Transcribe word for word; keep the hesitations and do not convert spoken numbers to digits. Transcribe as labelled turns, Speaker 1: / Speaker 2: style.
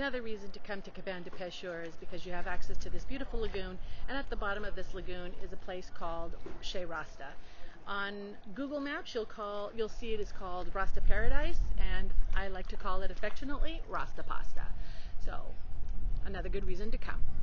Speaker 1: Another reason to come to Caban de Pêcheurs is because you have access to this beautiful lagoon, and at the bottom of this lagoon is a place called Chez Rasta. On Google Maps, you'll call you'll see it is called Rasta Paradise, and I like to call it affectionately Rasta Pasta. So, another good reason to come.